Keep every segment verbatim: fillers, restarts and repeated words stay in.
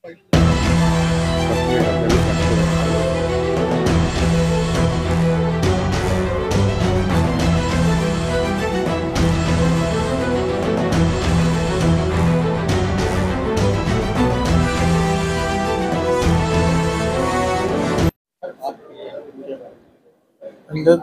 Under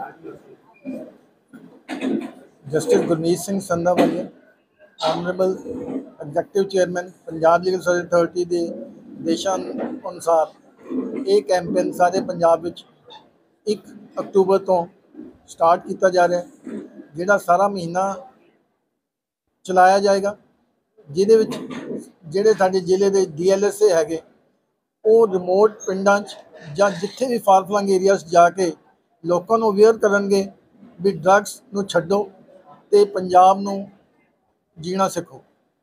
Justice Gurmeet Singh Sandhawalia, Honorable Executive Chairman Punjab legal service authority ਦੇ ਦੇਸ਼ਾਂ ਅਨੁਸਾਰ ਇਹ ਕੈਂਪੇਨ ਸਾਰੇ ਪੰਜਾਬ ਵਿੱਚ ਇੱਕ ਅਕਤੂਬਰ ਤੋਂ ਸਟਾਰਟ ਕੀਤਾ ਜਾ ਰਿਹਾ ਹੈ, ਜਿਹੜਾ ਸਾਰਾ ਮਹੀਨਾ ਚਲਾਇਆ ਜਾਏਗਾ, ਜਿਹਦੇ ਵਿੱਚ ਜਿਹੜੇ ਸਾਡੇ ਜ਼ਿਲ੍ਹੇ ਦੇ ਡੀ ਐਲ ਐਸ ਏ ਹੈਗੇ ਉਹ ਰਿਮੋਟ ਪਿੰਡਾਂ 'ਚ ਜਾਂ ਜਿੱਥੇ ਵੀ ਫਾਰ ਫਲੰਗ ਏਰੀਆ 'ਚ ਜਾ ਕੇ ਲੋਕਾਂ ਨੂੰ ਅਵੇਅਰ ਕਰਨਗੇ ਵੀ ਡਰੱਗਸ ਨੂੰ ਛੱਡੋ ਤੇ ਪੰਜਾਬ ਨੂੰ ਜੀਣਾ ਸਿੱਖੋ।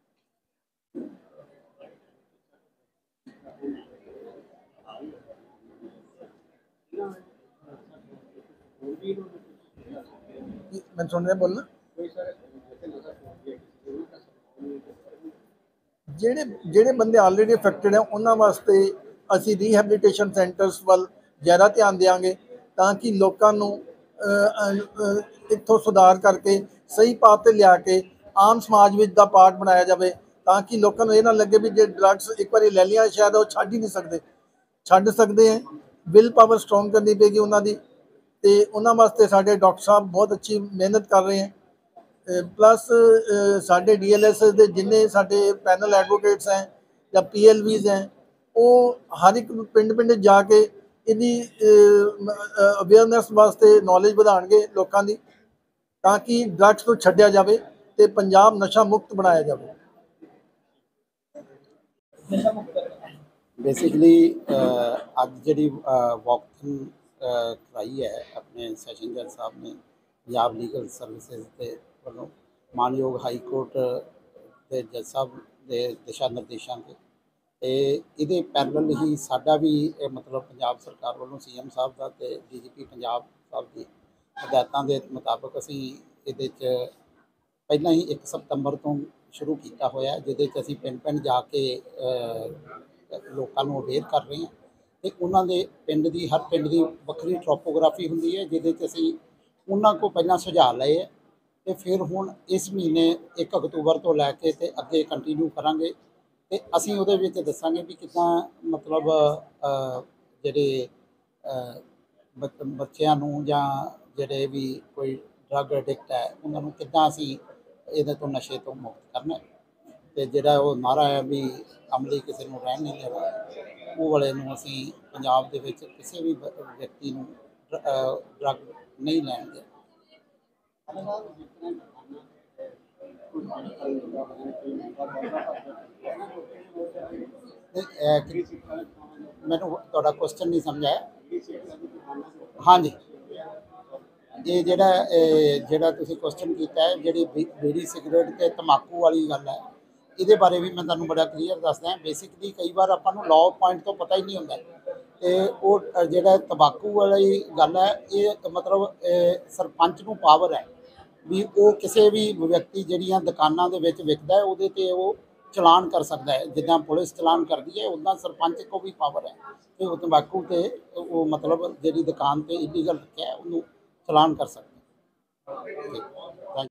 मैं सुन रहा बोलना ਜਿਹੜੇ ਜਿਹੜੇ ਬੰਦੇ ਆਲਰੇਡੀ ਅਫੈਕਟਡ ਹੈ ਉਹਨਾਂ ਵਾਸਤੇ ਅਸੀਂ ਰੀਹੈਬਿਲਿਟੇਸ਼ਨ ਸੈਂਟਰਸ ਵੱਲ ਜ਼ਿਆਦਾ ਧਿਆਨ ਦੇਵਾਂਗੇ ਤਾਂ ਕਿ ਲੋਕਾਂ ਨੂੰ ਇੱਥੋਂ ਸੁਧਾਰ ਕਰਕੇ ਸਹੀ ਪਾਥ 'ਤੇ ਲਿਆ ਕੇ ਆਮ ਸਮਾਜ ਵਿੱਚ ਦਾ ਪਾਰਟ ਬਣਾਇਆ ਜਾਵੇ ਤਾਂ ਕਿ ਲੋਕਾਂ ਨੂੰ ਇਹ ਨਾ ਲੱਗੇ ਵੀ ਜੇ ਡਰੱਗਸ ਇੱਕ ਵਾਰੀ ਲੈ ਲਈਆਂ ਸ਼ਾਇਦ ਉਹ ਛੱਡ ਹੀ ਨਹੀਂ ਸਕਦੇ ਛੱਡ ਸਕਦੇ ਹੈ। ਵਿਲ ਪਾਵਰ ਸਟਰੋਂਗ ਕਰਨੀ ਪਏਗੀ ਉਹਨਾਂ ਦੀ ਤੇ ਉਹਨਾਂ ਵਾਸਤੇ ਸਾਡੇ ਡਾਕਟਰ ਸਾਹਿਬ ਬਹੁਤ ਅੱਛੀ ਮਿਹਨਤ ਕਰ ਰਹੇ ਹੈ। प्लस साढ़े डी एल एस के जिन्ने साढ़े पैनल एडवोकेट्स हैं या पी एल वीज हैं वो हर एक पिंड पिंड जाके इहदी अवेयरनेस वास्ते नॉलेज बढ़ाएंगे लोगों की ताकि ड्रग्स को छड्डिया जाए तो पंजाब नशा मुक्त बनाया जाए। बेसिकली अज जी वॉकथन कराई है अपने सैशन जज साहब ने पंजाब लीगल सर्विसेज के ਵੱਲੋਂ ਮਾਨਯੋਗ ਹਾਈ ਕੋਰਟ ਦੇ ਜੱਜ ਸਾਹਿਬ ਦੇ ਦਿਸ਼ਾ ਨਿਰਦੇਸ਼ਾਂ 'ਤੇ ਅਤੇ ਇਹਦੇ ਪੈਰਲਲ ਹੀ ਸਾਡਾ ਵੀ ਮਤਲਬ ਪੰਜਾਬ ਸਰਕਾਰ ਵੱਲੋਂ ਸੀ ਐਮ ਸਾਹਿਬ ਦਾ ਅਤੇ ਡੀ ਜੀ ਪੀ ਪੰਜਾਬ ਸਾਹਿਬ ਦੀ ਹਦਾਇਤਾਂ ਦੇ ਮੁਤਾਬਕ ਅਸੀਂ ਇਹਦੇ 'ਚ ਪਹਿਲਾਂ ਹੀ ਇੱਕ ਸਤੰਬਰ ਤੋਂ ਸ਼ੁਰੂ ਕੀਤਾ ਹੋਇਆ ਜਿਹਦੇ 'ਚ ਅਸੀਂ ਪਿੰਡ ਪਿੰਡ ਜਾ ਕੇ ਲੋਕਾਂ ਨੂੰ ਅਵੇਅਰ ਕਰ ਰਹੇ ਹਾਂ ਅਤੇ ਉਹਨਾਂ ਦੇ ਪਿੰਡ ਦੀ ਹਰ ਪਿੰਡ ਦੀ ਵੱਖਰੀ ਟਰੋਪੋਗ੍ਰਾਫੀ ਹੁੰਦੀ ਹੈ ਜਿਹਦੇ 'ਚ ਅਸੀਂ ਉਹਨਾਂ ਕੋਲ ਪਹਿਲਾਂ ਸੁਝਾਅ ਲਏ ਹੈ ਤੇ ਫਿਰ ਹੁਣ ਇਸ ਮਹੀਨੇ ਇੱਕ ਅਕਤੂਬਰ ਤੋਂ ਲੈ ਕੇ ਤੇ ਅੱਗੇ ਕੰਟੀਨਿਊ ਕਰਾਂਗੇ ਤੇ ਅਸੀਂ ਉਹਦੇ ਵਿੱਚ ਦੱਸਾਂਗੇ ਵੀ ਕਿੱਦਾਂ ਮਤਲਬ ਜਿਹੜੇ ਬੱਚਿਆਂ ਨੂੰ ਜਾਂ ਜਿਹੜੇ ਵੀ ਕੋਈ ਡਰੱਗ ਐਡਿਕਟ ਹੈ ਉਹਨਾਂ ਨੂੰ ਕਿੱਦਾਂ ਅਸੀਂ ਇਹਦੇ ਤੋਂ ਨਸ਼ੇ ਤੋਂ ਮੁਕਤ ਕਰਨਾ ਤੇ ਜਿਹੜਾ ਉਹ ਨਾਰਾ ਹੈ ਵੀ ਅਮਲੀ ਕਿਸੇ ਨੂੰ ਰਹਿਣ ਨਹੀਂ ਦੇਣਾ ਉਹ ਵਾਲੇ ਨੂੰ ਅਸੀਂ ਪੰਜਾਬ ਦੇ ਵਿੱਚ ਕਿਸੇ ਵੀ ਵਿਅਕਤੀ ਨੂੰ ਡਰੱਗ ਨਹੀਂ ਲੈਣ ਦੇਣਾ। ਮੈਨੂੰ ਤੁਹਾਡਾ ਕੁਐਸਚਨ ਨਹੀਂ ਸਮਝ ਆਇਆ। ਹਾਂਜੀ ਇਹ ਜਿਹੜਾ ਜਿਹੜਾ ਤੁਸੀਂ ਕੁਐਸਚਨ ਕੀਤਾ ਹੈ ਜਿਹੜੀ ਬੀੜੀ ਸਿਗਰਟ ਤੇ ਤੰਬਾਕੂ ਵਾਲੀ ਗੱਲ ਹੈ ਇਹਦੇ ਬਾਰੇ ਵੀ ਮੈਂ ਤੁਹਾਨੂੰ ਬੜਾ ਕਲੀਅਰ ਦੱਸਦਾ। ਬੇਸਿਕਲੀ ਕਈ ਵਾਰ ਆਪਾਂ ਨੂੰ ਲਾਅ ਪੁਆਇੰਟ ਤੋਂ ਪਤਾ ਹੀ ਨਹੀਂ ਹੁੰਦਾ ਤੇ ਉਹ ਜਿਹੜਾ ਤੰਬਾਕੂ ਵਾਲੀ ਗੱਲ ਹੈ ਇਹ ਮਤਲਬ ਸਰਪੰਚ ਨੂੰ ਪਾਵਰ ਹੈ ਵੀ ਉਹ ਕਿਸੇ ਵੀ ਵਿਅਕਤੀ ਜਿਹੜੀਆਂ ਦੁਕਾਨਾਂ ਦੇ ਵਿੱਚ ਵਿਕਦਾ ਹੈ ਉਹਦੇ 'ਤੇ ਉਹ ਚਲਾਨ ਕਰ ਸਕਦਾ ਹੈ। ਜਿੱਦਾਂ ਪੁਲਿਸ ਚਲਾਨ ਕਰਦੀ ਹੈ ਉੱਦਾਂ ਸਰਪੰਚ ਕੋਲ ਵੀ ਪਾਵਰ ਹੈ ਅਤੇ ਉਹ ਤੰਬਾਕੂ 'ਤੇ ਉਹ ਮਤਲਬ ਜਿਹੜੀ ਦੁਕਾਨ 'ਤੇ ਇਲੀਗਲ ਰੱਖਿਆ ਉਹਨੂੰ ਚਲਾਨ ਕਰ ਸਕਦਾ।